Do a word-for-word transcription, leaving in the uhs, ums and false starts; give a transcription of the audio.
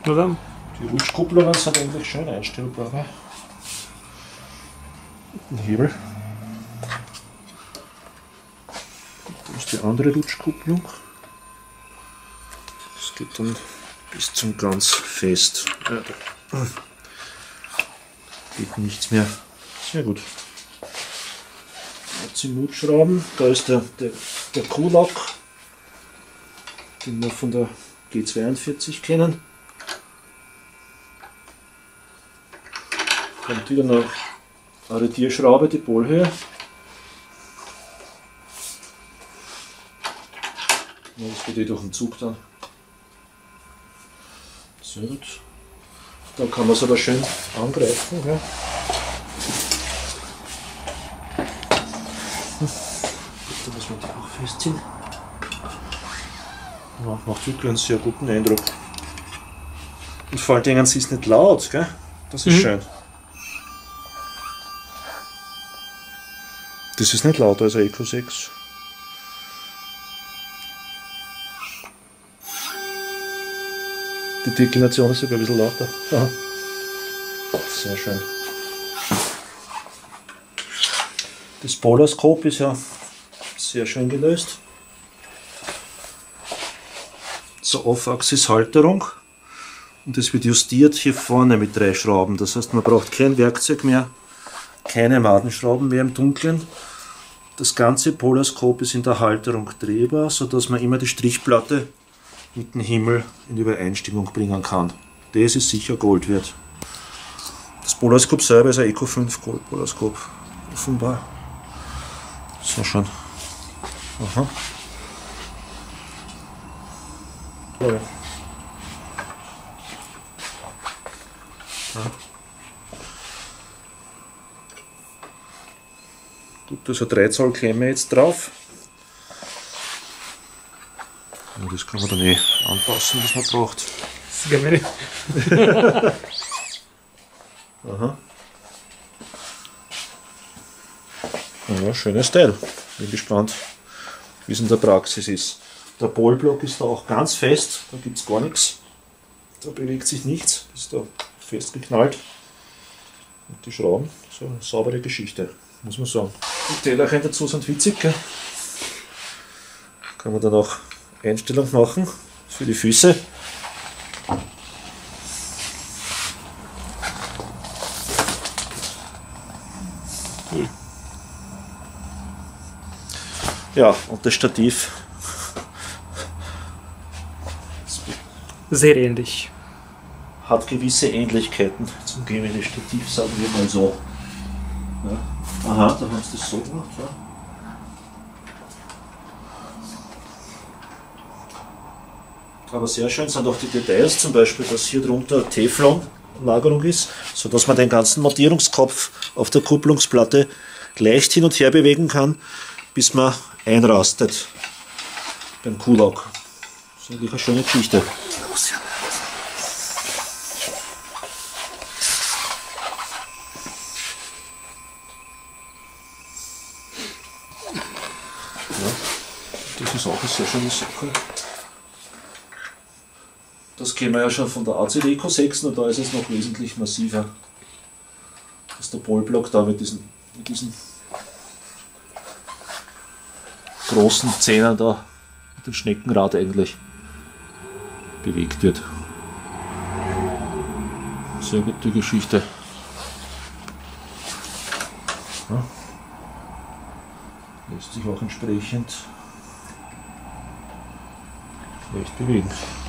Na dann. Die Rutschkupplungen sind eigentlich schön einstellbar. Ein Hebel. Da ist die andere Rutschkupplung. Das geht dann bis zum ganz fest. Ja, da geht nichts mehr. Sehr gut. Azimutschrauben. Da ist der, der, der Kulak, den wir von der G zweiundvierzig kennen. Kommt wieder noch eine Arretierschraube, die Polhöhe. Das geht eh durch den Zug dann. Sehr gut. Da kann man es aber schön angreifen. Ja. Da muss man die auch festziehen. Ja, macht wirklich einen sehr guten Eindruck. Und vor allen Dingen, sie ist nicht laut, gell? Das ist mhm. schön. Das ist nicht lauter als ein Eco sechs. Die Deklination ist sogar ein bisschen lauter. Aha. Sehr schön. Das Polarscope ist ja sehr schön gelöst. So Off-Axis-Halterung. Und es wird justiert hier vorne mit drei Schrauben. Das heißt, man braucht kein Werkzeug mehr, keine Madenschrauben mehr im Dunkeln. Das ganze Polarscope ist in der Halterung drehbar, sodass man immer die Strichplatte mit dem Himmel in Übereinstimmung bringen kann. Das ist sicher Gold wert. Das Polarscope selber ist ein Eco fünf Gold Polarscope. Offenbar. Sehr schön. Aha. Oh ja. Ja. Gut, da ist eine drei Zoll Klemme jetzt drauf. Ja, das kann man dann eh anpassen, was man braucht. Sehr meine. Aha. Ja, schönes Teil. Bin gespannt, wie es in der Praxis ist. Der Polblock ist da auch ganz fest, da gibt es gar nichts. Da bewegt sich nichts, ist da festgeknallt. Und die Schrauben, so eine saubere Geschichte, muss man sagen. Die Tellerchen dazu sind witzig, gell? Kann man dann auch Einstellung machen für die Füße. Ja, und das Stativ. Sehr ähnlich. Hat gewisse Ähnlichkeiten zum Gemini-Stativ, sagen wir mal so. Ja. Aha, da haben sie das so gemacht. Ja. Aber sehr schön sind auch die Details, zum Beispiel, dass hier drunter Teflon-Lagerung ist, sodass man den ganzen Montierungskopf auf der Kupplungsplatte leicht hin und her bewegen kann, bis man einrastet beim Kulak. Das ist eigentlich eine schöne Geschichte. Ja, das ist auch eine sehr schöne Sache. Das kennen wir ja schon von der A C D Eco sechs, und da ist es noch wesentlich massiver. Dass der Polblock da mit diesen, mit diesen großen Zähnen da, mit dem Schneckenrad eigentlich bewegt wird. Sehr gute Geschichte. Ja. Lässt sich auch entsprechend leicht bewegen.